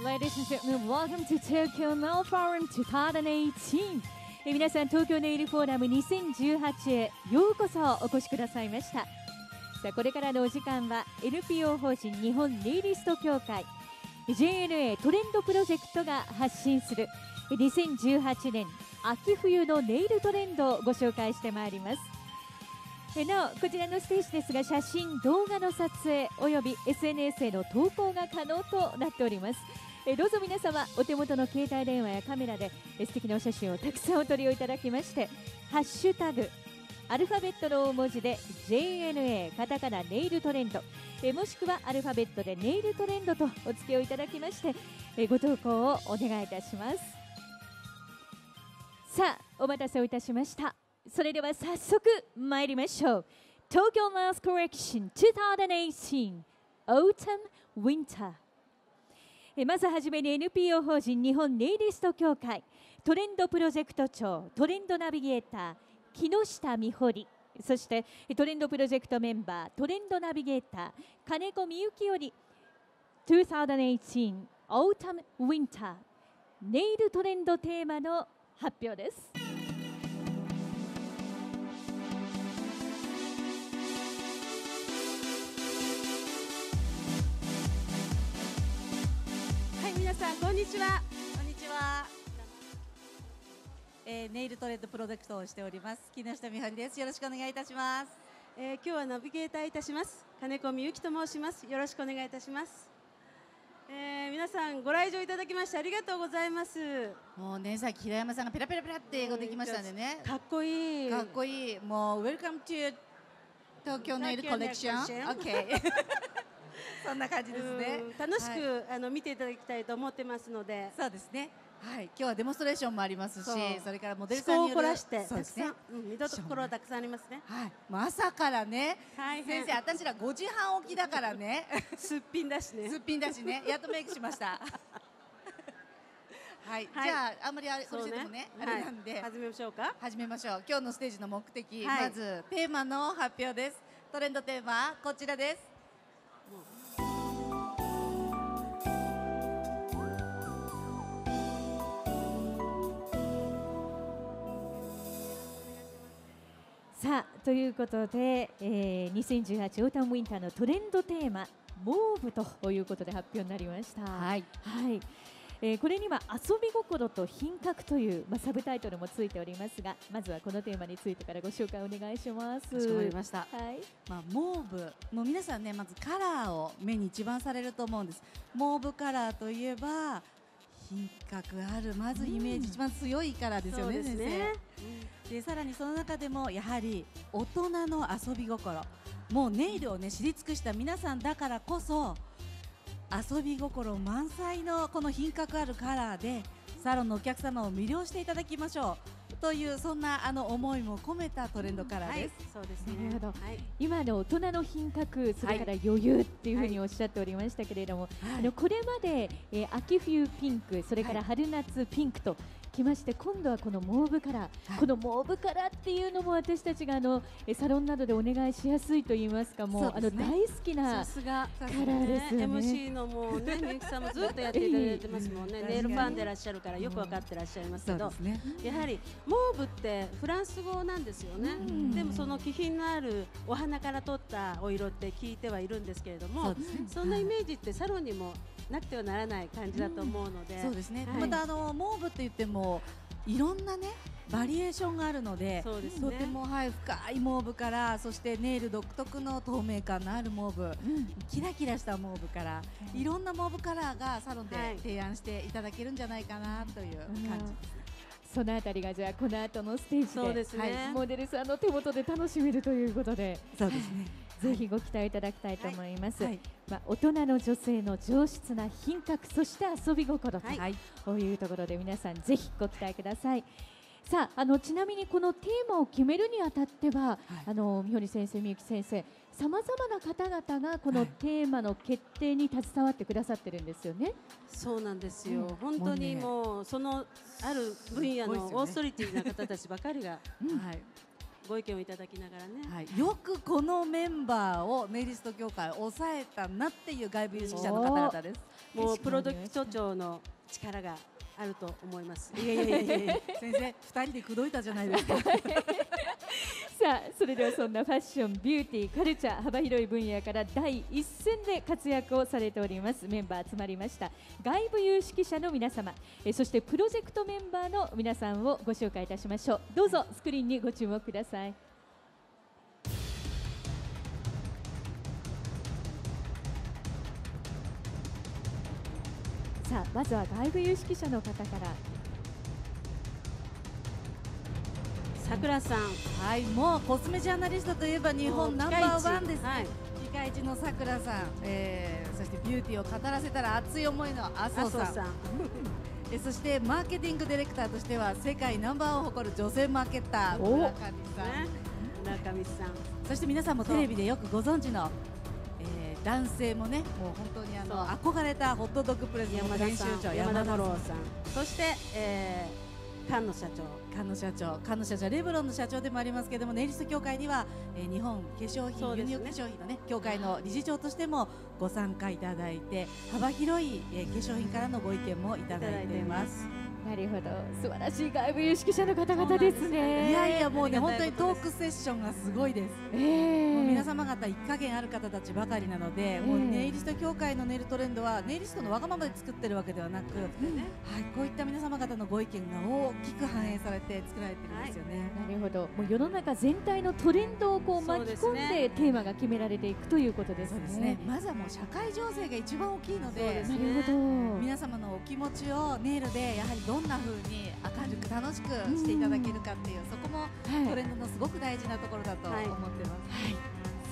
Ladies and gentlemen, welcome to Tokyo Nail Forum 2018。皆さん、東京ネイルフォーラム2018へようこそお越しくださいました。さあ、これからのお時間は NPO 法人日本ネイリスト協会 JNA トレンドプロジェクトが発信する2018年秋冬のネイルトレンドをご紹介してまいります。なお、こちらのステージですが、写真、動画の撮影および SNS への投稿が可能となっております。どうぞ皆様、お手元の携帯電話やカメラで素敵なお写真をたくさんお撮りをいただきまして、ハッシュタグアルファベットの大文字で JNA カタカナネイルトレンド、もしくはアルファベットでネイルトレンドとお付けをいただきまして、ご投稿をお願いいたします。さあ、お待たせをいたしました。それでは早速参りましょう。東京マスコレクション2018 Autumn Winter。まずはじめに NPO 法人日本ネイリスト協会トレンドプロジェクト長トレンドナビゲーター木下美穂、そしてトレンドプロジェクトメンバートレンドナビゲーター金子美幸より2018 Autumn Winter ネイルトレンドテーマの発表です。 皆さんこんにちは。こんにちは。ネイルトレンドプロジェクトをしております木下美穂です。よろしくお願いいたします。今日はナビゲーターいたします金子美幸と申します。よろしくお願いいたします。皆さんご来場いただきましてありがとうございます。 もうね、さっき平山さんがペラペラペラって英語できましたんでね、 かっこいいかっこいい。もう Welcome to 東京ネイルコレクション OK そんな感じですね。 楽しく、見ていただきたいと思ってますので。 そうですね。はい、今日はデモンストレーションもありますし、それからモデル思考をさんによる凝らしてそうですね、 見どころはたくさんありますね。 はい、もう朝からね、 先先生、私ら5時半起きだからねすっぴんだしね。 すっぴんだしね、やっとメイクしましたはい、じゃああんまりこれしててもね、あれなんで始めましょうか。 始めましょう。今日のステージの目的、 はいまずテーマの発表です。トレンドテーマこちらです。 さあ、ということで、2018オータムウィンターのトレンドテーマモーブということで発表になりました。 はい、 これには遊び心と品格という、サブタイトルもついておりますが、まずはこのテーマについてからご紹介お願いします。 かしこまりました。 はい、 モーブ、もう皆さんね、まずカラーを目に一番されると思うんです。モーブカラーといえば品格ある、まずイメージ一番強いカラーですよね、先生。でさらにその中でもやはり大人の遊び心、もうネイルをね知り尽くした皆さんだからこそ遊び心満載のこの品格あるカラーでサロンのお客様を魅了していただきましょうという、そんな思いも込めたトレンドカラーです。 そうですね。 なるほど。今の大人の品格、それから余裕っていうふうにおっしゃっておりましたけれども、これまで、秋冬ピンク、それから春夏ピンクときまして、今度はこのモーブカラー、このモーブカラーっていうのも私たちがサロンなどでお願いしやすいと言いますか、もう大好きなさすがカラーですよね。 MC のもうね、みゆきさんもずっとやっていただいてますもんね。ネイルファンでいらっしゃるからよく分かってらっしゃいますけど、やはりモーブってフランス語なんですよね。でもその気品のあるお花から取ったお色って聞いてはいるんですけれども、そんなイメージってサロンにもなくてはならない感じだと思うので、 そうですね。またモーブといってもいろんなねバリエーションがあるので、とても深いモーブから、そしてネイル独特の透明感のあるモーブ、キラキラしたモーブから、いろんなモーブカラーがサロンで提案していただけるんじゃないかなという感じです。 そのあたりがじゃあこの後のステージで、 そうですね、 モデルさんの手元で楽しめるということで、 そうですね、 ぜひご期待いただきたいと思います。大人の女性の上質な品格、そして遊び心というところで、皆さんぜひご期待ください。さあ、ちなみにこのテーマを決めるにあたっては、美穂先生、みゆき先生、さまざまな方々がこのテーマの決定に携わってくださってるんですよね。 そうなんですよ、本当にもうそのある分野のオーソリティな方たちばかりがご意見をいただきながらね、 はい、よくこのメンバーをネイリスト協会を抑えたなっていう外部有識者の方々です。 もうプロダクト長の力があると思います。 いやいやいやいや先生2人で口説いたじゃないですか。 さあそれではそんなファッション、ビューティー、カルチャー幅広い分野から第一線で活躍をされておりますメンバー集まりました外部有識者の皆様、そしてプロジェクトメンバーの皆さんをご紹介いたしましょう。どうぞスクリーンにご注目ください。さあまずは外部有識者の方から。 さくらさん、 はい、もうコスメジャーナリストといえば日本ナンバーワンですね。 はい、 ピカイチのさくらさん、そしてビューティーを語らせたら熱い思いの麻生さんそしてマーケティングディレクターとしては世界ナンバーワンを誇る女性マーケッター村上さん、 村上さん、 そして皆さんもテレビでよくご存知の、男性もね、もう本当に憧れたホットドッグプレスの編集長山田太郎さん、そして、菅野社長、 レブロンの社長でもありますけれども、ネイリスト協会には、日本化粧品、輸入化粧品のね協会の理事長としてもご参加いただいて、幅広い、化粧品からのご意見もいただいています。 なるほど、素晴らしい外部有識者の方々ですね。 いやいや、もうね本当にトークセッションがすごいです。もう皆様方一加減ある方たちばかりなので、もうネイリスト協会のネイルトレンドはネイリストのわがままで作ってるわけではなく、はい、こういった皆様方のご意見が大きく反映されて作られてるんですよね。 なるほど、もう世の中全体のトレンドをこう巻き込んでテーマが決められていくということですね。 そうですね。まずはもう社会情勢が一番大きいので、 なるほど、 皆様のお気持ちをネイルでやはりどんな風に明るく楽しくしていただけるかっていう、そこもトレンドのすごく大事なところだと思ってます。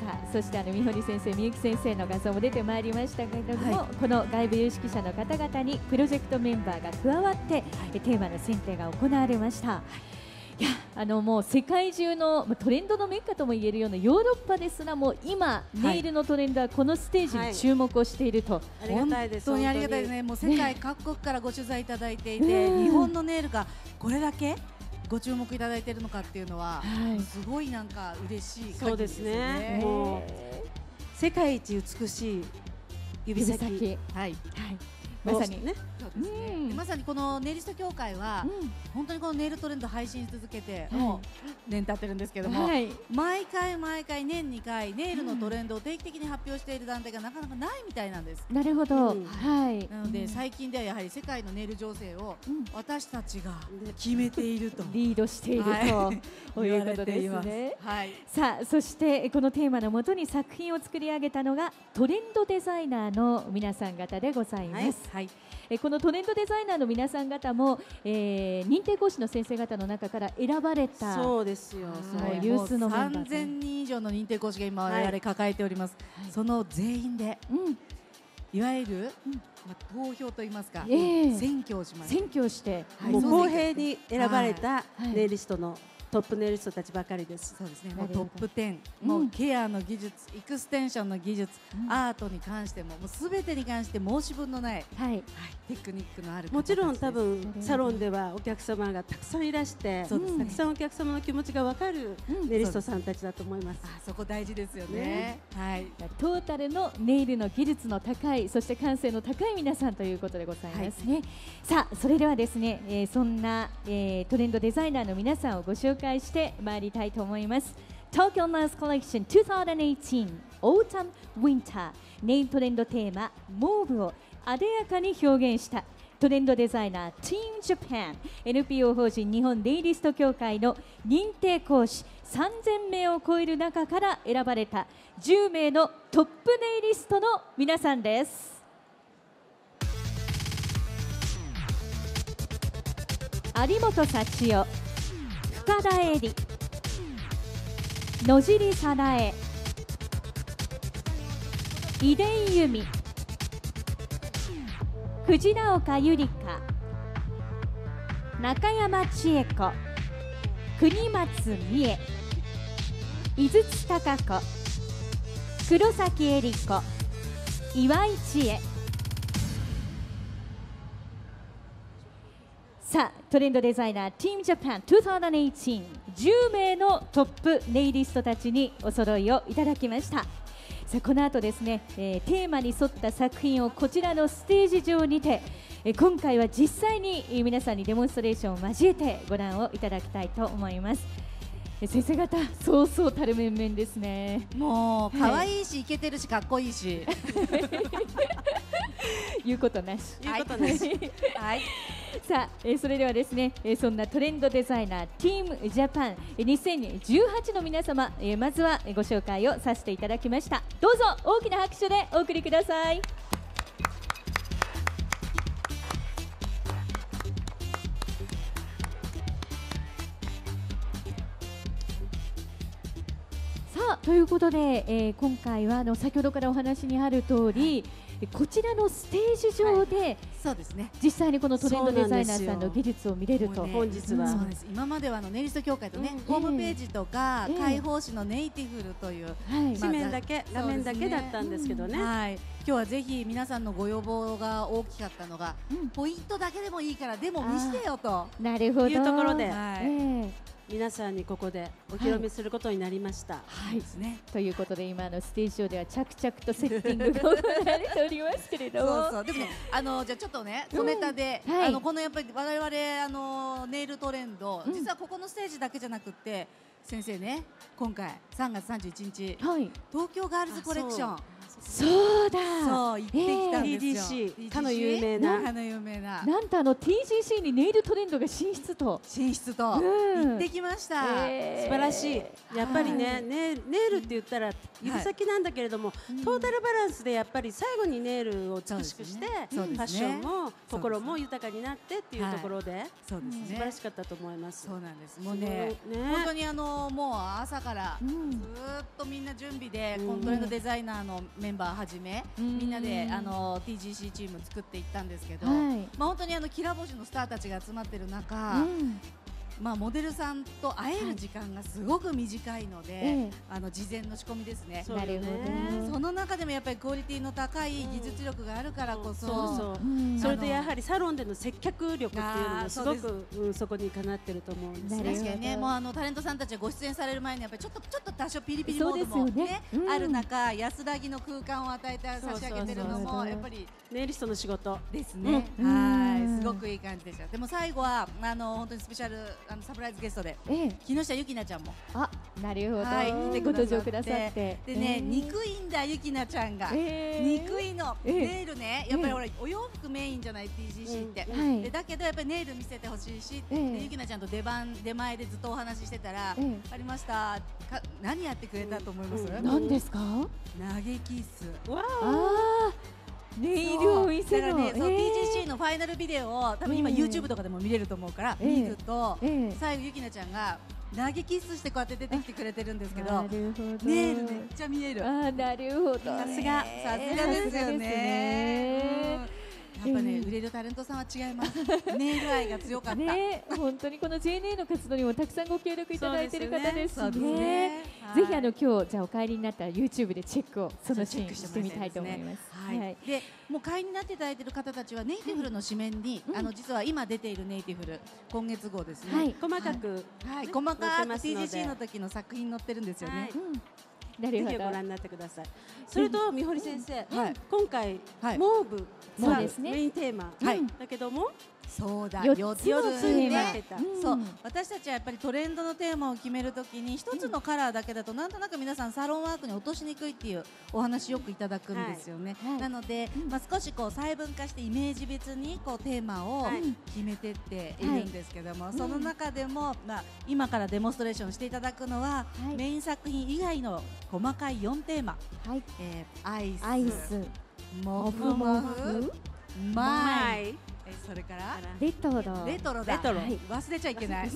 さあそして三堀先生、みゆき先生の画像も出てまいりましたけれども、この外部有識者の方々にプロジェクトメンバーが加わって、テーマの選定が行われました。いや、もう世界中のトレンドのメッカともいえるようなヨーロッパですらも今、ネイルのトレンドはこのステージに注目をしていると、 本当にありがたいですね。もう世界各国からご取材いただいていて、日本のネイルがこれだけご注目いただいているのかっていうのは、すごいなんか嬉しい限りですね。 そうですね。もう世界一美しい指先、 まさにね、まさにこのネイリスト協会は、本当にこのネイルトレンド配信し続けてもう年経ってるんですけども、毎回年2回ネイルのトレンドを定期的に発表している団体がなかなかないみたいなんです。 なるほど、 なので最近ではやはり世界のネイル情勢を私たちが決めていると、 リードしているということですね。さあそしてこのテーマのもとに作品を作り上げたのがトレンドデザイナーの皆さん方でございます。このトレンドデザイナーの皆さん方も、認定講師の先生方の中から選ばれた、 そうですよ、 有数のメンバー、3000人以上の認定講師が今我々抱えております。その全員で、いわゆる、投票といいますか、選挙をします。 選挙をして、 公平に選ばれたネイリストのトップネイリストたちばかりです。 そうですね。もうトップ10、もうケアの技術、エクステンションの技術、アートに関してももうすべてに関して申し分のない、テクニックのある。 もちろん多分サロンではお客様がたくさんいらして、たくさんお客様の気持ちが分かるネイリストさんたちだと思います。 そこ大事ですよね。 トータルのネイルの技術の高い、そして感性の高い皆さんということでございますね。さあそれではですね、そんな、トレンドデザイナーの皆さんをご紹介してまいりたいと思います。東京ナースコレクション2018 Autumn Winter ネイルトレンドテーマモーブを艶やかに表現したトレンドデザイナー Team Japan NPO 法人日本ネイリスト協会の認定講師3000名を超える中から選ばれた10名のトップネイリストの皆さんです。有本幸代、深田恵里、野尻早苗、井出由美、藤直岡ゆりか、中山千恵子、国松美恵、井筒貴子、黒崎恵理子、岩井千恵。 さあトレンドデザイナー Team Japan 2018 10名のトップネイリストたちにお揃いをいただきました。さあこの後ですね、テーマに沿った作品をこちらのステージ上にて、今回は実際に皆さんにデモンストレーションを交えてご覧をいただきたいと思います。先生方、そうそうたる面々ですね。 もう可愛いし、イケてるし、かっこいいし。 言うことなし。 言うことなし。 はい。 さあ、それではですね、そんなトレンドデザイナー Team Japan 2018の皆様、まずはご紹介をさせていただきました。どうぞ大きな拍手でお送りください。さあということで、今回は先ほどからお話にある通り、こちらのステージ上で、 そうですね。 実際にこのトレンドデザイナーさんの技術を見れると。 本日はそうです。今まではネイリスト協会とね、ホームページとか開放誌のネイティフルという紙面だけ、画面だけだったんですけどね。 はい。今日はぜひ皆さんのご要望が大きかったのが、ポイントだけでもいいからでも見せてよと。 なるほど。 いうところで。 皆さんにここでお披露目することになりました。 はい。ということで今ステージ上では着々とセッティングが行われておりますけれども。 そうそう。でもね、じゃあちょっとね、小ネタで、このやっぱり我々ネイルトレンド、実はここのステージだけじゃなくって先生ね、今回3月31日、東京ガールズコレクション。 そうだ。 そう行ってきたんですよ。 TDC かの有名な。 なんとTGC にネイルトレンドが進出と行ってきました。 素晴らしい。やっぱりね、ネイルって言ったら指先なんだけれども、トータルバランスでやっぱり最後にネイルを美しくしてファッションも心も豊かになってっていうところで素晴らしかったと思います。 そうなんです。もうね、本当にもう朝からずっとみんな準備でトレンドデザイナーのメンバーはじめみんなでTGC チーム作っていったんですけど、本当にきらぼしのスターたちが集まってる中、モデルさんと会える時間がすごく短いので、事前の仕込みですね。 なるほど。 その中でもやっぱりクオリティの高い技術力があるからこそ、 それでやはりサロンでの接客力っていうのもすごくそこにかなってると思うんですね。 確かにね、もうタレントさんたちがご出演される前にやっぱりちょっと多少ピリピリモードもねある中、安らぎの空間を与えて差し上げてるのもやっぱりネイリストの仕事ですね。はい、すごくいい感じでした。でも最後は本当にスペシャルサプライズゲストで木下ゆきなちゃんもなるほどご登場くださって、 でね、憎いんだゆきなちゃんが、憎いの。ネイルね、やっぱりお洋服メインじゃない TGC って。だけどやっぱりネイル見せてほしいし、ゆきなちゃんと出前でずっとお話ししてたら、ありました。何やってくれたと思います？ 何ですか？ 投げキッス。 わあ。ネイルを見せるの。 TGC のファイナルビデオを多分今 YouTube とかでも見れると思うから見ると、最後ゆきなちゃんが投げキッスしてこうやって出てきてくれてるんですけど、ネイルめっちゃ見える。 なるほど。 さすがですよね。やっぱね、売れるタレントさんは違います。ネイル愛が強かった。 本当にこの JNA の活動にもたくさんご協力いただいている方ですね。ぜひ今日じゃあお帰りになったら YouTube でチェックをそのシーンしてみたいと思います。 で、もう会員になっていただいている方たちはネイティフルの紙面に実は今出ているネイティフル今月号ですね。 細かく細かく TGC の時の作品載ってるんですよね。 ぜひご覧になってください。それと三堀先生、今回モーブはメインテーマだけども、 そうだ、 4つのテーマ。 そう、私たちはやっぱりトレンドのテーマを決めるときに一つのカラーだけだとなんとなく皆さんサロンワークに落としにくいっていうお話よくいただくんですよね。なので少し細分化してイメージ別にテーマを決めてっているんですけども、その中でも今からデモンストレーションしていただくのはメイン作品以外の細かい4テーマ、アイス、モフモフ、マイ、それからレトロだ。 忘れちゃいけない。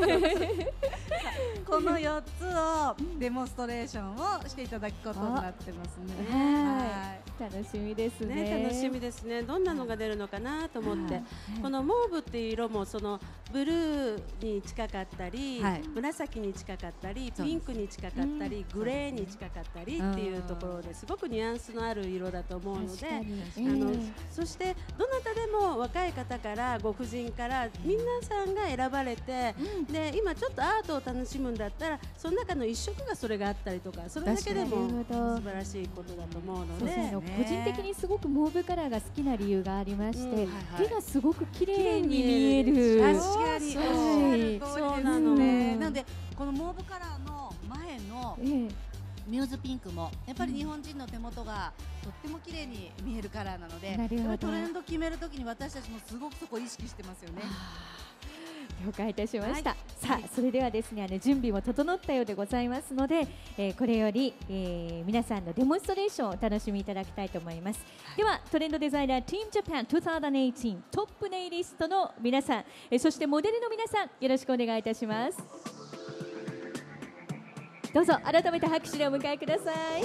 この4つをデモンストレーションをしていただくことになってますね。 楽しみですね。 楽しみですね。どんなのが出るのかなと思って、このモーブっていう色もそのブルーに近かったり、 はい、 紫に近かったり、ピンクに近かったり、グレーに近かったりっていうところですごくニュアンスのある色だと思うので、そしてどなたでも若い方からご婦人から皆さんが選ばれて、で今ちょっとアートを楽しむんだったらその中の一色がそれがあったりとか、それだけでも素晴らしいことだと思うので、 個人的にすごくモーブカラーが好きな理由がありまして、手がすごく綺麗に見える。 確かに、そうなのね。なのでこのモーブカラーの前のミューズピンクもやっぱり日本人の手元がとっても綺麗に見えるカラーなので、トレンド決めるときに私たちもすごくそこ意識してますよね。 了解いたしました。さあ、それではですね、準備も整ったようでございますので、これより、皆さんのデモンストレーションをお楽しみいただきたいと思います。ではトレンドデザイナー Team Japan 2018トップネイリストの皆さん、そしてモデルの皆さん、よろしくお願いいたします。どうぞ改めて拍手でお迎えください。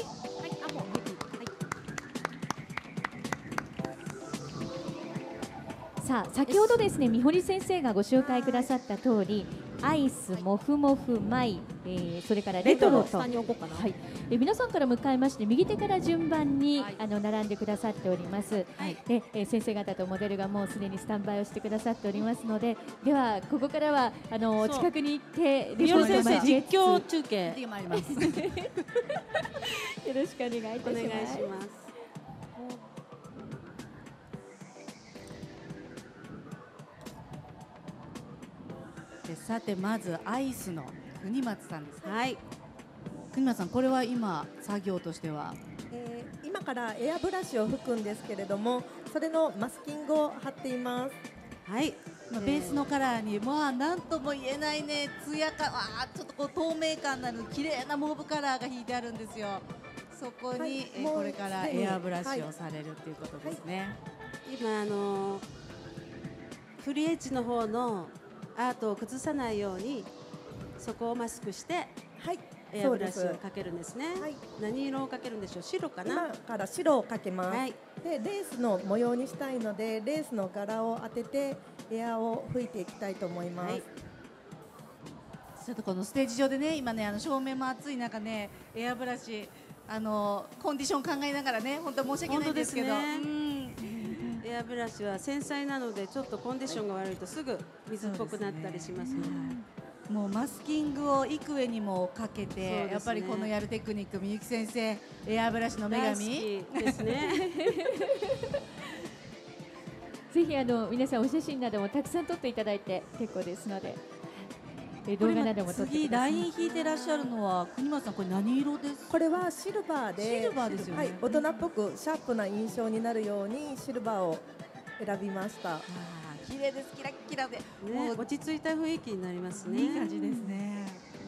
さあ、先ほどですね、みほり先生がご紹介くださった通り、アイス、モフモフ、マイ、それからレトロと、皆さんから向かいまして右手から順番に、並んでくださっております。で、先生方とモデルがもうすでにスタンバイをしてくださっておりますので、ではここからは近くに行ってみほり先生実況中継で参ります。よろしくお願いいたします。 さてまずアイスの国松さんです。 はい。 国松さん、これは今作業としては、 今からエアブラシを吹くんですけれども、それのマスキングを貼っています。 はい。ベースのカラーになんとも言えないね、ツヤ感、ちょっとこう透明感のある綺麗なモーブカラーが引いてあるんですよ。そこに、これからエアブラシをされるっていうことですね。 今フリーエッジの方のアートを崩さないようにそこをマスクして、エアブラシをかけるんですね。何色をかけるんでしょう。白かな。 今から白をかけます。でレースの模様にしたいのでレースの柄を当ててエアを吹いていきたいと思います。 ちょっとこのステージ上でね、今ね照明も暑い中ね、エアブラシコンディション考えながらね、本当申し訳ないんですけど。 エアブラシは繊細なのでちょっとコンディションが悪いとすぐ水っぽくなったりしますね。 もうマスキングを幾重にもかけて、やっぱりこのやるテクニック、みゆき先生エアブラシの女神ですね。 ぜひ皆さんお写真などもたくさん撮っていただいて結構ですので、動画なども撮ってください。 次ライン引いてらっしゃるのは国松さん、これ何色ですか？ これはシルバーで、 シルバーですよね。 大人っぽくシャープな印象になるようにシルバーを選びました。 綺麗です、キラッキラで、 もう落ち着いた雰囲気になりますね。 いい感じですね。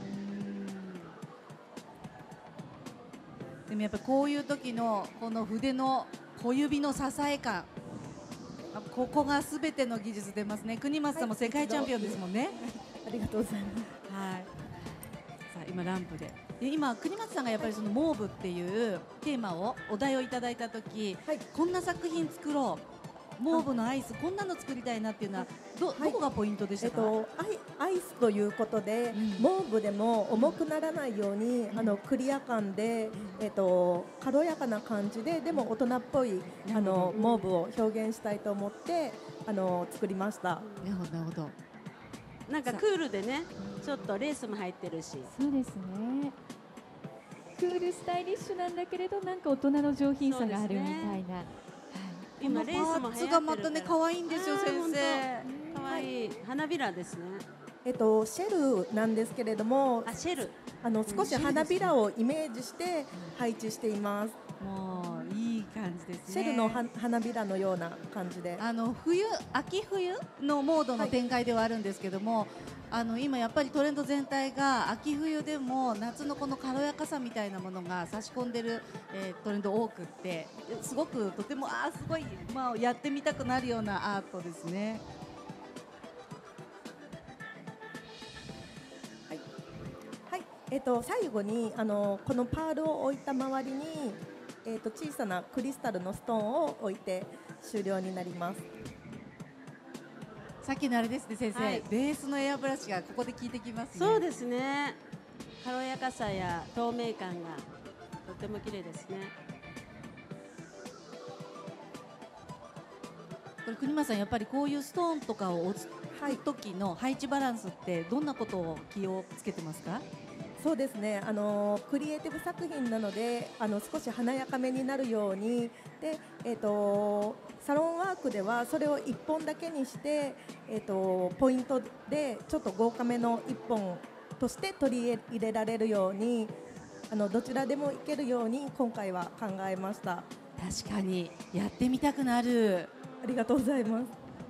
でもやっぱこういう時のこの筆の小指の支え感、ここがすべての技術出ますね。国松さんも世界チャンピオンですもんね。 ありがとうございます。 はい。さあ今ランプで今国松さんがやっぱりそのモーブっていうテーマをお題をいただいた時、こんな作品作ろう、モーブのアイスこんなの作りたいなっていうのはどこがポイントでしたか？ アイスということで、モーブでも重くならないように、クリア感で、軽やかな感じででも大人っぽいモーブを表現したいと思って作りました。 なるほどなるほど。 なんかクールでね、ちょっとレースも入ってるし。 そうですね。クールスタイリッシュなんだけれど、なんか大人の上品さがあるみたいな。 今レースもパーツがまたね可愛いんですよ、先生。 可愛い花びらですね。 シェルなんですけれども、 シェル。 少し花びらをイメージして配置しています。 もういい感じですね。 シェルの花びらのような感じで。 秋冬のモードの展開ではあるんですけども、今やっぱりトレンド全体が秋冬でも夏のこの軽やかさみたいなものが差し込んでる、トレンド多くって、すごくとてもすごい、やってみたくなるようなアートですね。 最後にこのパールを置いた周りに、小さなクリスタルのストーンを置いて終了になります。 さっきのあれですね先生、 はい、 ベースのエアブラシがここで効いてきますね。 そうですね。軽やかさや透明感がとても綺麗ですね。 これ国間さんやっぱりこういうストーンとかを打つ時の配置バランスってどんなことを気をつけてますか？ そうですね、クリエイティブ作品なので少し華やかめになるようにで、サロンワークではそれを1本だけにして、ポイントでちょっと豪華めの1本として取り入れられるようにどちらでもいけるように今回は考えました。 確かにやってみたくなる。 ありがとうございます。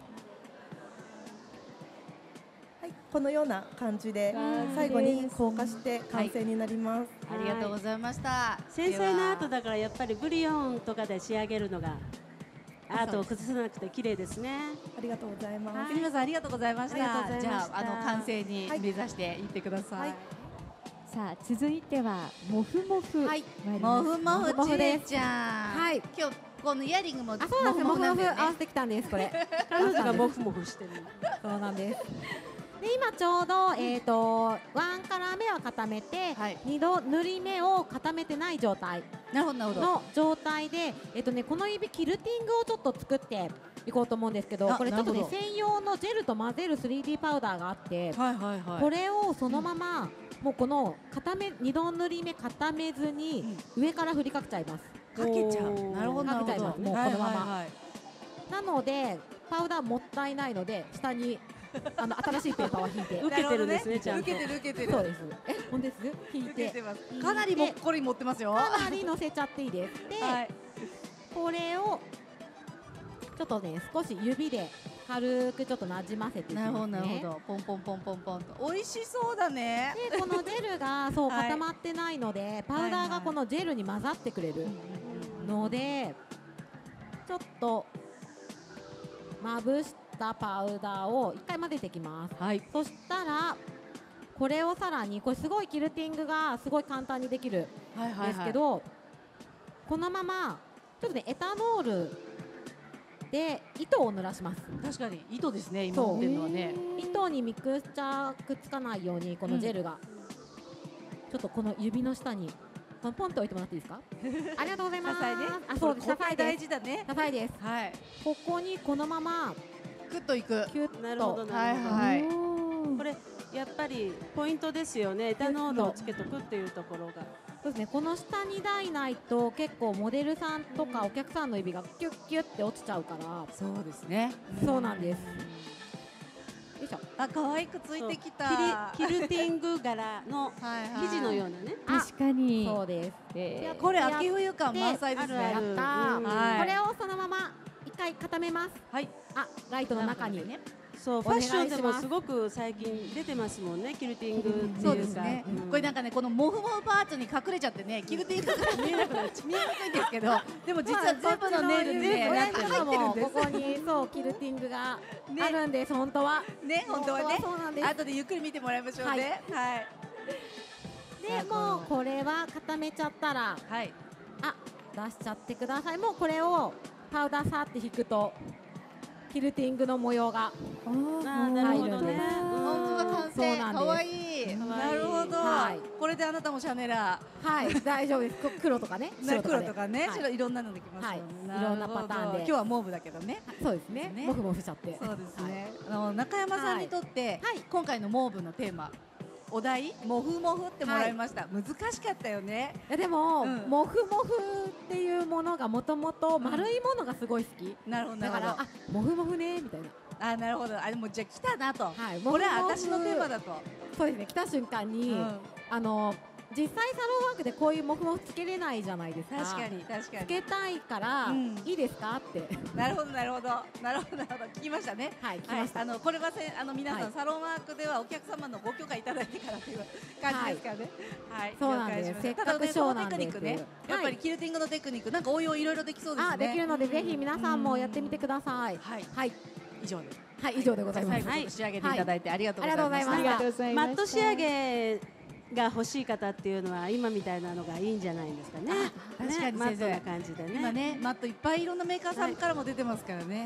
はい、このような感じで最後に硬化して完成になります。 ありがとうございました。 繊細なアートだからやっぱりブリオンとかで仕上げるのがアートを崩さなくて綺麗ですね。 ありがとうございます。 国間さんありがとうございました。じゃあ完成にはい目指していってください。 さあ続いてはモフモフ、 はい参ります。 モフモフちれちゃん。 はい。 今日このイヤリングもそうなんです。モフモフなんだよね合わせてきたんですこれ。 彼女がモフモフしてる。 そうなんです。で今ちょうどワンカラー目は固めて、 はい 2度塗り目を固めてない状態なるほどなるほど。 の状態でこの指キルティングをちょっと作っていこうと思うんですけど、 あこれちょっとねなるほど専用のジェルと混ぜる 3D パウダーがあって、 はいはいはい。 これをそのままもうこの2度塗り目固めずに上から振りかけちゃいます。 かけちゃう。なるほどなるほど。 かけちゃいますもうこのままはいはいはいなのでパウダーもったいないので下に新しいペーパーを引いて受けてるんですねちゃんと。 受けてる受けてる。 そうです。本当です。引いて受けてます。かなりもっこり持ってますよ。 かなり乗せちゃっていいです。で、 はい。 これをちょっとね少し指で軽くちょっとなじませていきなるほますね。 どなるほど。ポンポンポンポンポンと。美味しそうだね。 でこのジェルがそうはい固まってないので、パウダーがこのジェルに混ざってくれるので、ちょっとまぶしたパウダーを一回混ぜていきます。 はい。 そしたらこれをさらにこれすごいキルティングがすごい簡単にできるはいんですけど、このままちょっとねエタノールで糸を濡らします。 確かに糸ですね今そう持ってるのはね。 糸にミクスチャーくっつかないようにこのジェルが、ちょっとこの指の下にポンポンと置いてもらっていいですか？ありがとうございます。 支えね。 あ、そうです。支え大です。 事だね。 支えです。 はい。 ここにこのままグッといく。 キュッと。 なるほどなるほど。 はいこれやっぱりポイントですよね。エタノールをつけとくっていうところが。 そうですね。この下に台ないと結構モデルさんとかお客さんの指がキュッキュッって落ちちゃうから。 そうですね。 そうなんです。よいしょ。 あ、可愛くついてきた。 キルティング柄の生地のようなね。 確かに。 そうです。 いやこれ秋冬感満載ですね。 あるあるやったー。 はいこれをそのまま一回固めます。 はい。 あ、ライトの中にね。 そうファッションでもすごく最近出てますもんね、キルティングっていうか。 そうですね。 うんこれなんかねこのモフモフパーツに隠れちゃってねキルティングが見えなくなっちゃ見えにくいんですけど、でも実は全部のネイルにねこれなって入ってるんです。 ここにそうキルティングがあるんです。本当は。 ね本当はね。 そうなんです。 後でゆっくり見てもらいましょうね。はい。 でもうこれは固めちゃったらはい。 出しちゃってください。もうこれをパウダーさって引くとキルティングの模様があーなるほどね。 本当だ完成。 そうなんです可愛い。なるほどはい。 これであなたもシャネラはい大丈夫です。黒とかねー、黒でとかね、 はい白いろんなのできますよね。 はいいろんなパターンで今日はモーブだけどね。 そうですね。 ねモフモフしちゃって。 そうですね。中山さんにとってはい今回のモーブのテーマ、お題モフモフってもらいました。難しかったよね。 いやでも、 うんモフモフっていうものがもともと丸いものがすごい好き。 なるほどなるほど。 だからモフモフねみたいな。 あなるほど。あでもじゃあ来たなと。 はいこれはモフモフ私のテーマだと。 そうですね。来た瞬間に、 うん実際サロンワークでこういうモフモフつけれないじゃないですか。 確かに確かつけたいから、 うんいいですかって。 に。なるほどなるほどなるほどなるほど聞きましたね。 はい来ました。 はい、これは皆さん、 はいサロンワークではお客様のご許可いただいてからという感じですからね。はい、 そうなんです了解しましたせっかくただねショーなんですそのテクニックね、やっぱりキルティングのテクニックなんか応用いろいろできそうですね。 あできるのでぜひ皆さんもやってみてください。 はいはい以上で。 はい以上でございます。 最後ちょっと仕上げていただいてありがとうございました。 ありがとうございましたマット仕上げが欲しい方っていうのは今みたいなのがいいんじゃないですかね。 確かにねマッ先生トな感じでね。 今ねマットいっぱいいろんなメーカーさんからも出てますからね。はい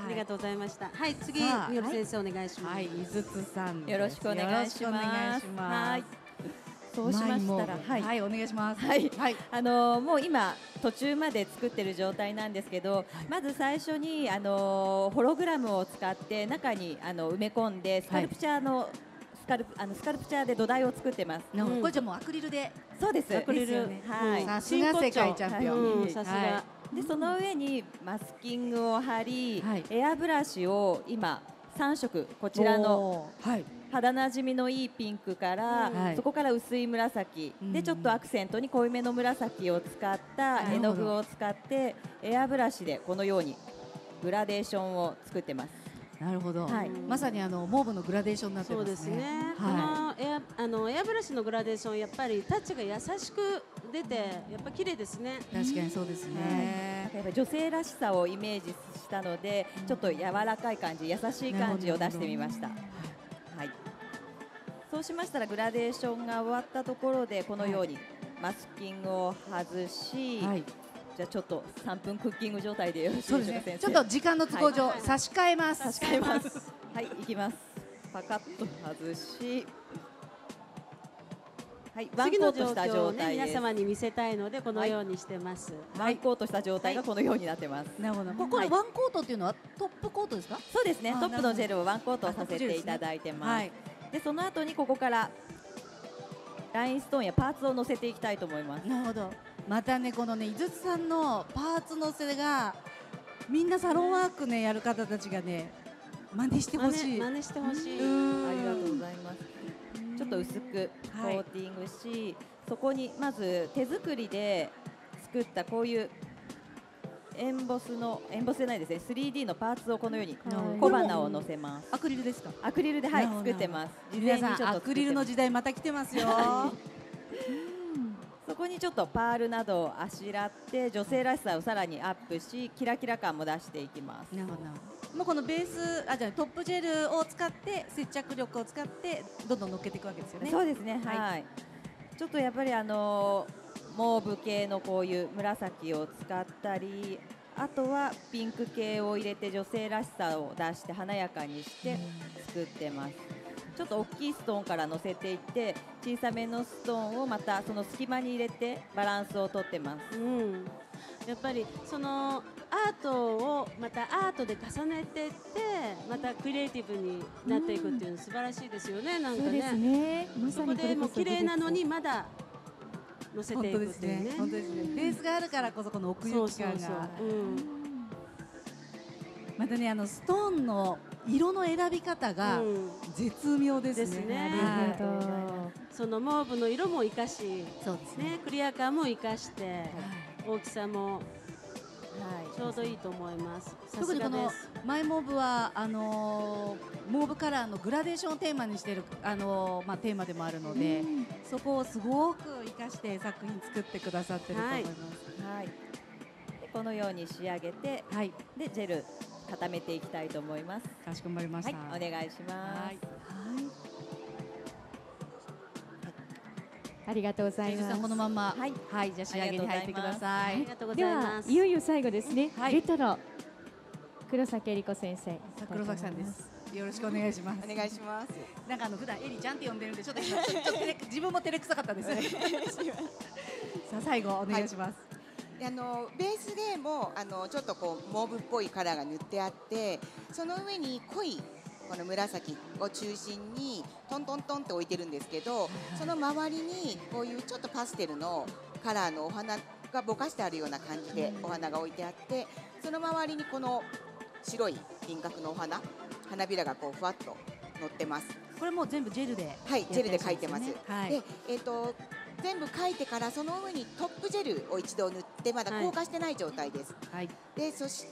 ありがとうございました。はい、次、みより先生お願いします。 はい、井筒さん、 よろしくお願いします。はい。そうしましたら、 はい、お願いします。 はい、もう今途中まで作ってる状態なんですけど、まず最初にホログラムを使って中に埋め込んでスカルプチャーのスカルプチャーで土台を作ってます。 これじゃもうアクリルで。 そうです。 アクリル。 はい。さすが世界チャンピオン。 さすが。 でその上にマスキングを貼り、エアブラシを今3色こちらの肌なじみのいいピンクから、そこから薄い紫、でちょっとアクセントに濃いめの紫を使った絵の具を使ってエアブラシでこのようにグラデーションを作ってます。 なるほど、まさにモーブのグラデーションになってますね。 そうですね。このエアブラシのグラデーションやっぱりタッチが優しく出てやっぱ綺麗ですね。 確かにそうですね。 やっぱ女性らしさをイメージしたので、ちょっと柔らかい感じ、優しい感じを出してみました。はい。そうしましたらグラデーションが終わったところでこのようにマスキングを外し、じゃあちょっと3分クッキング状態でよろしいでしょうか、先生。 ちょっと時間の都合上、差し替えます。 差し替えます。はい、いきます。パカッと外し、はい、ワンコートした状態です。 皆様に見せたいのでこのようにしてます。 ワンコートした状態がこのようになってます。 なるほど。これワンコートっていうのはトップコートですか？ そうですね。トップのジェルをワンコートさせていただいてます。でその後にここからラインストーンやパーツを乗せていきたいと思います。 なるほど。またね、このね、井筒さんのパーツ乗せがみんなサロンワークねやる方たちがね真似してほしい。 真似してほしい。 ありがとうございます。ちょっと薄くコーティングし、そこにまず手作りで作ったこういうエンボスじゃないですね、3D のパーツをこのように小花を乗せます。 アクリルですか？ アクリルで作ってます。 皆さんアクリルの時代また来てますよ。 そこにちょっとパールなどをあしらって女性らしさをさらにアップし、キラキラ感も出していきます。 なるほど。もうこのベースじゃあトップジェルを使って接着力を使ってどんどん乗っけていくわけですよね。 そうですね。はい。ちょっとやっぱりモーブ系のこういう紫を使ったり、あとはピンク系を入れて女性らしさを出して華やかにして作ってます。ちょっと大きいストーンから乗せていって小さめのストーンをまたその隙間に入れてバランスをとってます。 やっぱりそのアートをまたアートで重ねていってまたクリエイティブになっていくっていうの素晴らしいですよね。なんかね。そうですね。 そこでも綺麗なのにまだ乗せていくっていうね。 本当ですね。ベースがあるからこそこの奥行き感が。またねストーンの色の選び方が絶妙ですね。 そのモーブの色も生かし、クリア感も生かして大きさもちょうどいいと思います。 特にこのマイモーブはモーブカラーのグラデーションをテーマにしているテーマでもあるので、そこをすごく生かして作品作ってくださってると思います。 このように仕上げて、でジェル固めていきたいと思います。 かしこまりました。 お願いします。 ありがとうございます。 このままじゃあ仕上げに入ってください。 ではいよいよ最後ですね。レトロ黒崎恵理子先生。 黒崎さんです。よろしくお願いします。 お願いします。 なんか普段エリちゃんって呼んでるんでちょっと自分も照れくさかったですね。さあ最後お願いします。 ベースでもちょっとこうモーブっぽいカラーが塗ってあって、その上に濃いこの紫を中心にトントントンって置いてるんですけど、その周りにこういうちょっとパステルのカラーのお花がぼかしてあるような感じでお花が置いてあって、その周りにこの白い輪郭の花びらがこうふわっと乗ってます。 これも全部ジェルで、 ジェルで描いてます。で、全部描いてからその上にトップジェルを一度塗ってまだ硬化してない状態です。でそして、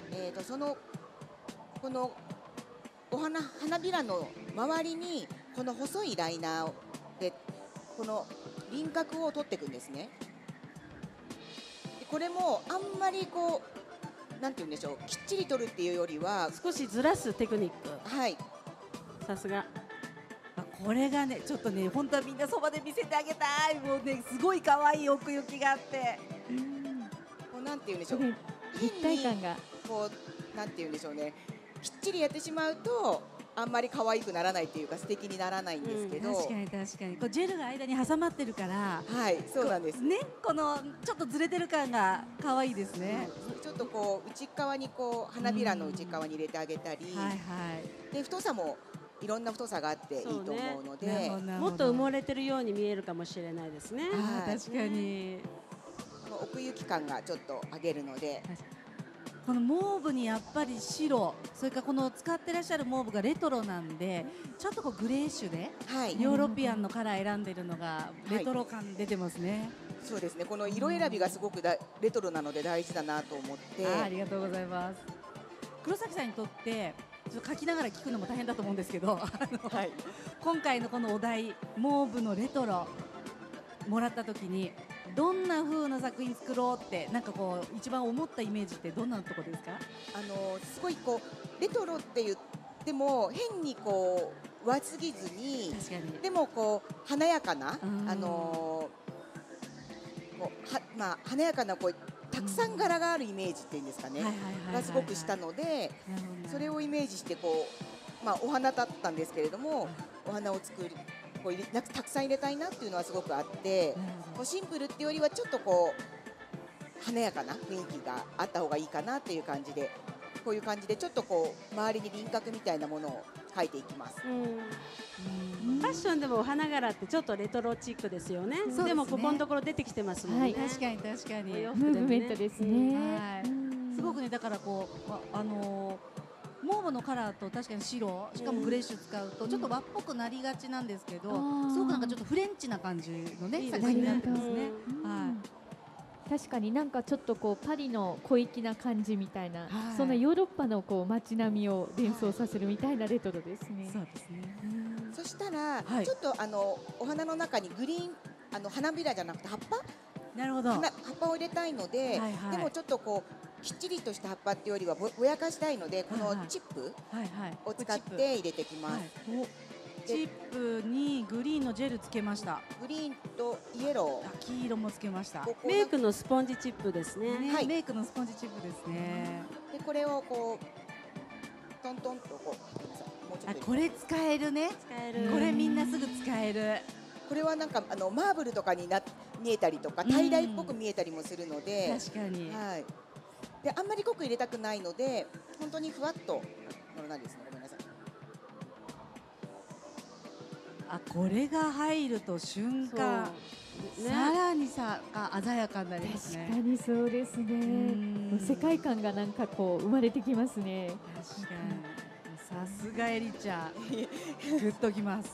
この花びらの周りにこの細いライナーでこの輪郭を取っていくんですね。でこれもあんまりこうなんて言うんでしょう、きっちり取るっていうよりは少しずらすテクニック。さすが。 これがねちょっとね本当はみんなそばで見せてあげたい。もうねすごい可愛い奥行きがあって、 こうなんて言うんでしょう、 立体感がこうなんて言うんでしょうね、きっちりやってしまうとあんまり可愛くならないっていうか素敵にならないんですけど、 確かに確かにこうジェルが間に挟まってるからはいそうなんですね、このちょっとずれてる感が可愛いですね。 ちょっとこう内側にこう花びらの内側に入れてあげたり、 はいはい。 で太さもいろんな太さがあっていいと思うので、 もっと埋もれてるように見えるかもしれないですね。 確かに。 この奥行き感がちょっと上げるので。 このモーブにやっぱり白、それからこの使ってらっしゃるモーブがレトロなんで、ちょっとこうグレーシュで、ヨーロピアンのカラー選んでるのがレトロ感出てますね。 そうですね。この色選びがすごくレトロなので大事だなと思って。 ありがとうございます。黒崎さんにとってちょっと書きながら聞くのも大変だと思うんですけど、今回のこのお題モーブのレトロもらった時にどんな風な作品作ろうってなんかこう一番思ったイメージってどんなとこですか？ すごいこうレトロって言っても変にこう上すぎずに、でもこう華やかな華やかなこうたくさん柄があるイメージっていうんですかね、がすごくしたので、それをイメージしてこうお花だったんですけれども、お花を作る。こうたくさん入れたいなっていうのはすごくあって、こうシンプルっていうよりはちょっとこう華やかな雰囲気があった方がいいかなっていう感じで、こういう感じでちょっとこう周りに輪郭みたいなものを描いていきます。 ファッションでもお花柄ってちょっとレトロチックですよね。でもここのところ出てきてますもんね。 確かに確かに。 ムーブメントですね。 すごくね、だからこうモーブのカラーと確かに白、しかもグレッシュ使うとちょっと和っぽくなりがちなんですけど、すごくなんかちょっとフレンチな感じのね作品になってますね。 確かになんかちょっとこうパリの小粋な感じみたいな、そんなヨーロッパのこう街並みを連想させるみたいなレトロですね。 そうですね。 そしたらちょっとお花の中にグリーン花びらじゃなくて葉っぱ、 なるほど、 葉っぱを入れたいので、でもちょっとこうきっちりとした葉っぱっていうよりはぼやかしたいので、このチップを使って入れてきます。 チップにグリーンのジェルつけました。 グリーンとイエロー、 黄色もつけました。 メイクのスポンジチップですね。 メイクのスポンジチップですね。 でこれをこうトントンとこう、もうちょっとこれ使えるね。これみんなすぐ使える。 これはなんかマーブルとかに見えたりとか、タイダイっぽく見えたりもするので、 確かに。 であんまり濃く入れたくないので、本当にふわっと何ですね。 これが入ると瞬間、さらに鮮やかになりますね。 確かにそうですね。世界観がなんかこう生まれてきますね。 確かに。さすがエリちゃん、グッときます。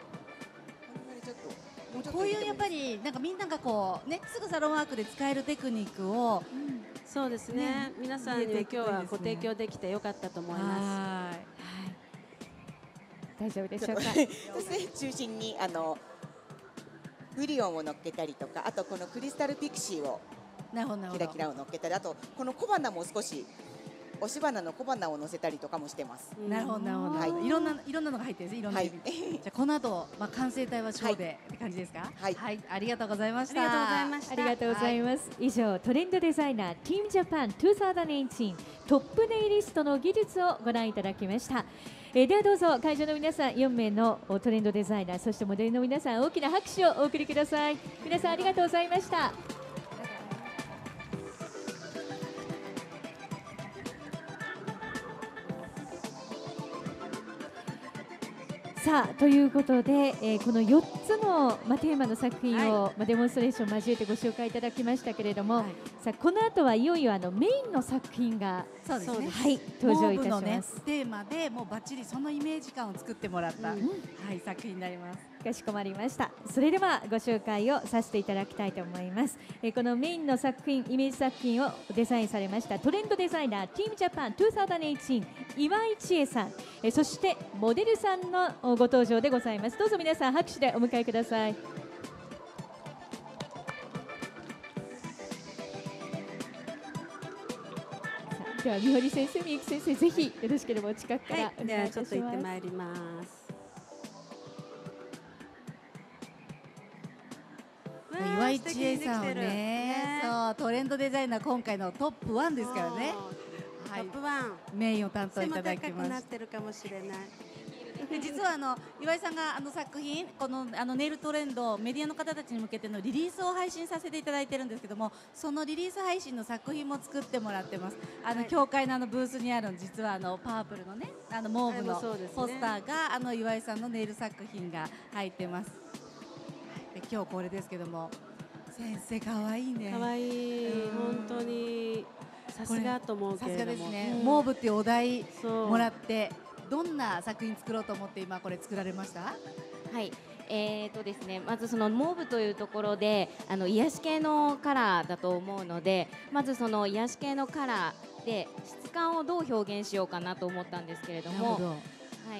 こういうやっぱりなんかみんながこうね、すぐサロンワークで使えるテクニックを、 そうですね。皆さんに今日はご提供できてよかったと思います。 大丈夫でしょうか。 そして中心にフリオンを乗っけたりとか、あとこのクリスタルピクシーをキラキラを乗っけたり、あとこの小花も少し押し花の小花を乗せたりとかもしてます。 なるほどなるほど。いろんなのが入ってるんです。いろんな。じゃこの後完成体はショーでって感じですか。はい。ありがとうございました。 ありがとうございます。以上トレンドデザイナー Team Japan 2018トップネイリストの技術をご覧いただきました。ではどうぞ会場の皆さん4名のトレンドデザイナー、そしてモデルの皆さん、大きな拍手をお送りください。皆さんありがとうございました。さあということで、この4つの、テーマの作品を、デモンストレーションを交えてご紹介いただきましたけれども、さあこの後はいよいよメインの作品が登場いたします。 テーマでもうバッチリそのイメージ感を作ってもらった、作品になります。 かしこまりました。それではご紹介をさせていただきたいと思います。このメインの作品、イメージ作品をデザインされましたトレンドデザイナー Team Japan 2018岩井千恵さん、そしてモデルさんのご登場でございます。どうぞ皆さん拍手でお迎えください。では三堀先生、みゆき先生、ぜひよろしければお近くからお願いいたします。 ちょっと行ってまいります。 岩井千恵さんをね、そうトレンドデザイナー今回のトップ1ですからね。 トップ1、 メインを担当いただき背も高くます。 なってるかもしれない。 で実は岩井さんが作品このネイルトレンドメディアの方たちに向けてのリリースを配信させていただいてるんですけども、そのリリース配信の作品も作ってもらってます。教会のブースにある実はパープルのねモーブのポスターが岩井さんのネイル作品が入ってます。で今日これですけども、先生可愛いね。 可愛い、本当にさすがと思うけれども。 さすがですね。モーブっていうお題もらって。どんな作品作ろうと思って今これ作られました？ はい、ですね、まずそのモーブというところで癒し系のカラーだと思うので、まずその癒し系のカラーで質感をどう表現しようかなと思ったんですけれども、はい、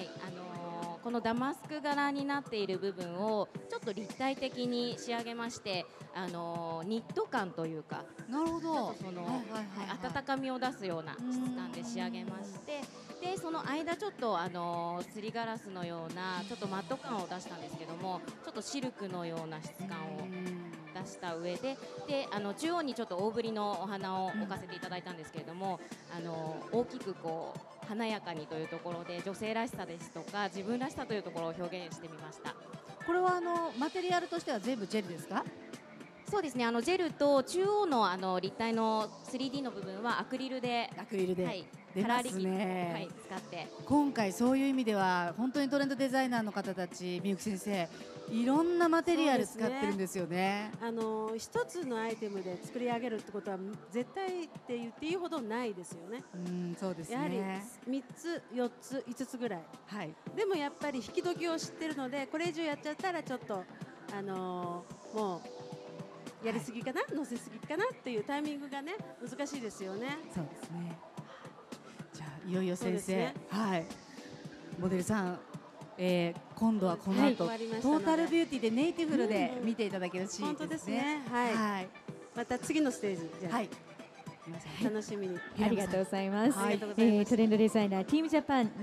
このダマスク柄になっている部分をちょっと立体的に仕上げまして、ニット感というか、 なるほど、 ちょっとその温かみを出すような質感で仕上げまして、でその間ちょっとすりガラスのようなちょっとマット感を出したんですけども、ちょっとシルクのような質感を出した上で、中央にちょっと大ぶりのお花を置かせていただいたんですけれども、大きくこう華やかにというところで女性らしさですとか自分らしさというところを表現してみました。 これはマテリアルとしては全部ジェルですか？ そうですね、ジェルと中央の立体の 3D の部分はアクリルで、はい、 出ますね、 はい、使って今回そういう意味では本当にトレンドデザイナーの方たち、みゆき先生いろんなマテリアル使ってるんですよね。 一つのアイテムで作り上げるってことは絶対って言っていいほどないですよね。 そうですね。 やはり3つ4つ5つぐらい、 はい、 でもやっぱり引き時を知ってるので、これ以上やっちゃったらちょっともうやりすぎかな、乗せすぎかなっていうタイミングがね難しいですよね。 そうですね。じゃあいよいよ先生、はい、モデルさん、今度はこの後、トータルビューティーでネイティフルで見ていただけるシーンですね。 本当ですね。はい。また次のステージじゃあ、楽しみに。 ありがとうございます。トレンドデザイナーティームジャパン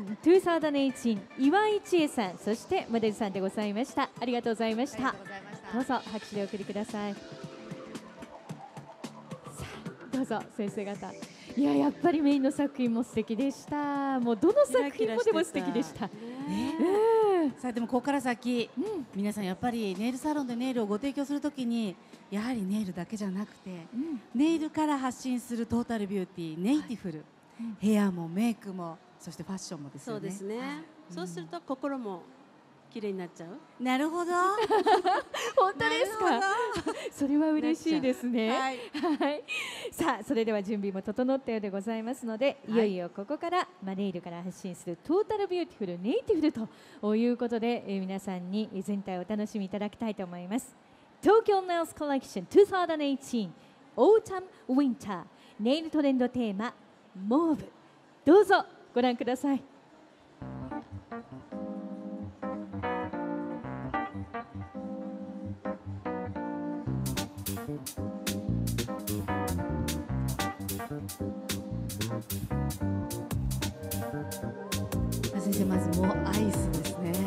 2018岩井千恵さん、そしてモデルさんでございました。ありがとうございました。どうぞ拍手でお送りください。どうぞ先生方。いや、やっぱりメインの作品も素敵でした。もうどの作品もでも素敵でした。 さあでもここから先、皆さんやっぱりネイルサロンでネイルをご提供するときにやはりネイルだけじゃなくて、ネイルから発信するトータルビューティー、ネイティフル、ヘアもメイクもそしてファッションもですよね。 そうですね。そうすると心も綺麗になっちゃう。 なるほど。 本当ですか。それは嬉しいですね。はい。さあ、それでは準備も整ったようでございますので、いよいよここからネイルから発信するトータルビューティフルネイティフルということで、皆さんに全体をお楽しみいただきたいと思います。東京ネイルスコレクション2018オータムウィンターネイルトレンドテーマモーブ、どうぞご覧ください。 先生、まずもうアイスですね。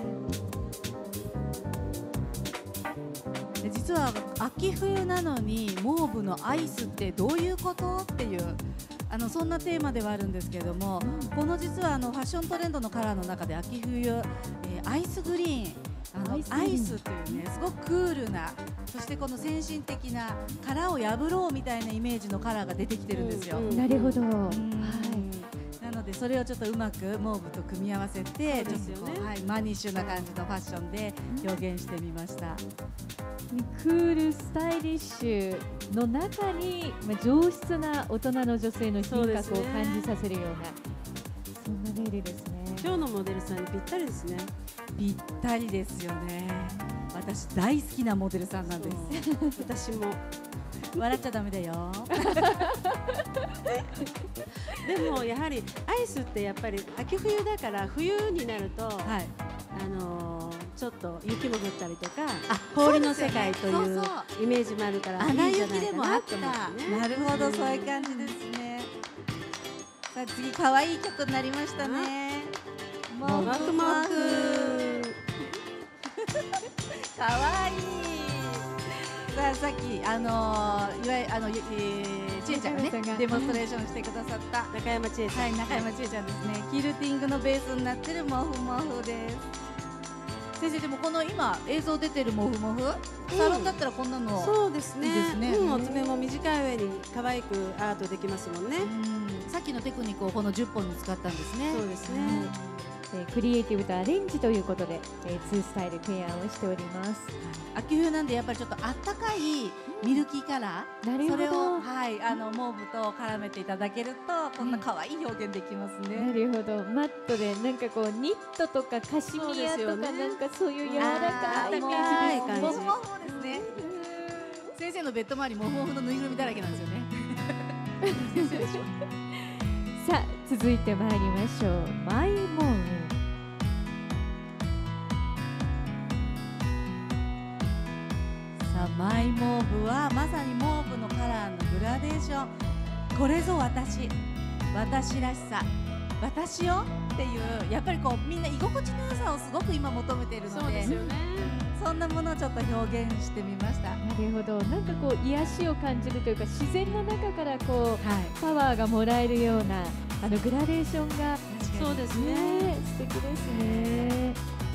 で実は秋冬なのにモーブのアイスってどういうことっていうそんなテーマではあるんですけれども、この実はファッショントレンドのカラーの中で秋冬、アイスグリーン、アイスというねすごくクールな、そしてこの先進的な殻を破ろうみたいなイメージのカラーが出てきてるんですよ。 なるほど。 なのでそれをちょっとうまくモーブと組み合わせて、ちょっとマニッシュな感じのファッションで表現してみました。 クールスタイリッシュの中に上質な大人の女性の品格を感じさせるような、そんなネイルですね。 今日のモデルさんにぴったりですね。 ぴったりですよね。私大好きなモデルさんなんです。 私も笑っちゃダメだよ。 でもやはりアイスってやっぱり秋冬だから、冬になると、ちょっと雪も降ったりとか氷の世界というイメージもあるから、 穴雪でもあった。なるほど、そういう感じですね。さあ次、可愛い曲になりましたね。 もくもく可愛い。さからさっきいわゆるちえちゃんがねデモンストレーションしてくださった中山千恵さん、 はい、中山千恵ちゃんですね。キルティングのベースになってるモフモフです。先生、でもこの今映像出てるモフモフ、サロンだったらこんなのそうですね。 いいですね。 お爪も短い上に可愛くアートできますもんね。 さっきのテクニックをこの10本に使ったんですね。 そうですね。 クリエイティブとアレンジということで、2スタイル提案をしております。 秋冬なんでやっぱりちょっとあったかいミルキーカラー、 なるほど。 それをはいモーブと絡めていただけるとこんな可愛い表現できますね。 なるほど。マットでなんかこうニットとかカシミヤとかなんかそういう柔らかいイメージですね。 モフモフですね。先生のベッド周りモフモフのぬいぐるみだらけなんですよね。先生でしょ。 さあ続いてまいりましょう。マイモーブ。 マイモーブはまさにモーブのカラーのグラデーション。これぞ私らしさ、私よっていう、やっぱりこうみんな居心地の良さをすごく今求めているので、 そうですよね。 そんなものをちょっと表現してみました。 なるほど。なんかこう癒しを感じるというか、自然の中からこう、パワーがもらえるようなグラデーションがそうですね。 素敵ですね。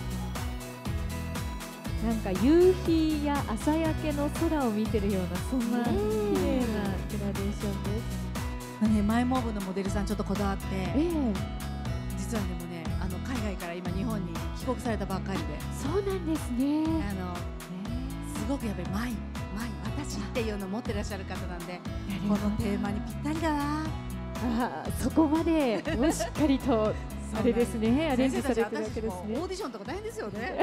なんか夕日や朝焼けの空を見てるような、そんな綺麗なグラデーションです。 マイモーブのモデルさんちょっとこだわって、実はでもね海外から今日本に帰国されたばっかりで、 そうなんですね。 すごくやっぱりマイ私っていうのを持ってらっしゃる方なんで、このテーマにぴったりだな。 そこまでもうしっかりとあれですね、アレンジされてるわけですね。 オーディションとか大変ですよね。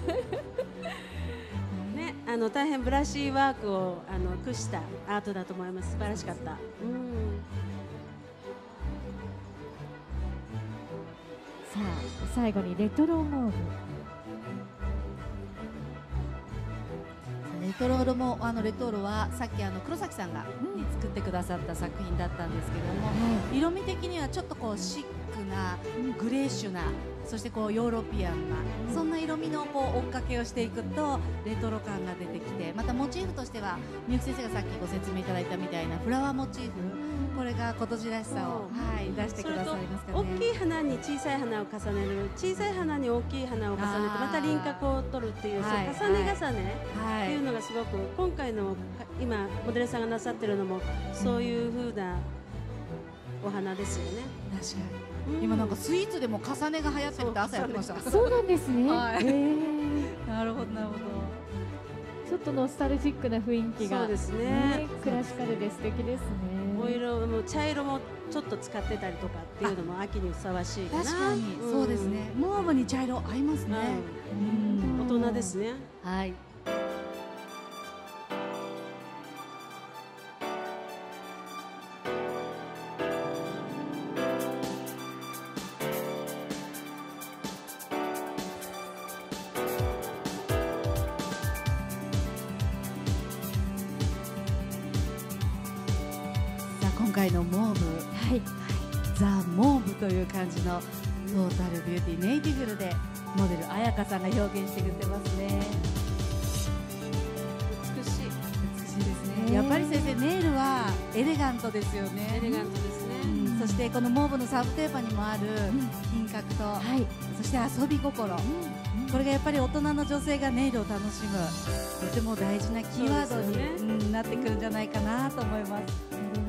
ね、大変ブラシワークを駆使したアートだと思います。素晴らしかった。さあ最後にレトロモーブ。 レトロはさっき黒崎さんが作ってくださった作品だったんですけども、色味的にはちょっとこうシックなグレーシュな、そしてこうヨーロピアンな、そんな色味のこう追っかけをしていくとレトロ感が出てきて、またモチーフとしてはみゆき先生がさっきご説明いただいたみたいなフラワーモチーフ、これが今年らしさを出してくださいますかね。 大きい花に小さい花を重ねる、小さい花に大きい花を重ねてまた輪郭を取るっていう、重ね重ねっていうのがすごく今回の今モデルさんがなさってるのもそういう風なお花ですよね。 確かに今なんかスイーツでも重ねが流行ってるって朝やってました。 そうなんですね。 なるほどなるほど。 ちょっとノスタルジックな雰囲気が、 そうですね。 クラシカルで素敵ですね。 お色も茶色もちょっと使ってたりとかっていうのも秋にふさわしいかな。 確かにそうですね。モーブに茶色合いますね。 大人ですね。 はい。今回のモーブ、ザ・モーブという感じのトータルビューティーネイティブルでモデル彩香さんが表現してくれてますね。 美しいですね。やっぱり先生ネイルはエレガントですよね。 エレガントですね。 そしてこのモーブのサブテーマにもある品格と、そして遊び心、これがやっぱり大人の女性がネイルを楽しむとても大事なキーワードになってくるんじゃないかなと思います。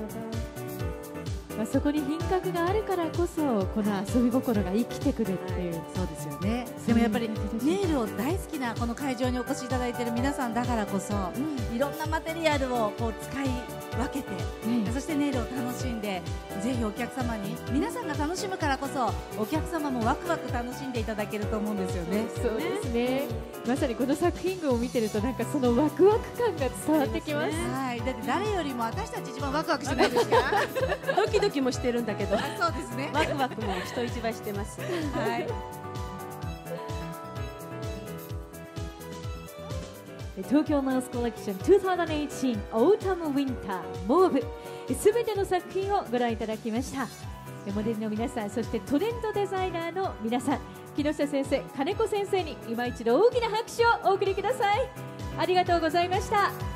そこに品格があるからこそこの遊び心が生きてくるっていう、 そうですよね。でもやっぱりネイルを大好きなこの会場にお越しいただいている皆さんだからこそ、いろんなマテリアルをこう使い分けて、そしてネイルを楽しんで、ぜひお客様に皆さんが楽しむからこそお客様もワクワク楽しんでいただけると思うんですよね。 そうですね。まさにこの作品群を見てるとなんかそのワクワク感が伝わってきます。 はい。だって誰よりも私たち一番ワクワクしてないですか？ ドキドキもしてるんだけど、 そうですね。 ワクワクも人一倍してます。 はい。 東京マウスコレクション2018オータムウィンターモーブ、すべての作品をご覧いただきました。モデルの皆さん、そしてトレンドデザイナーの皆さん、木下先生、金子先生に今一度大きな拍手をお送りください。ありがとうございました。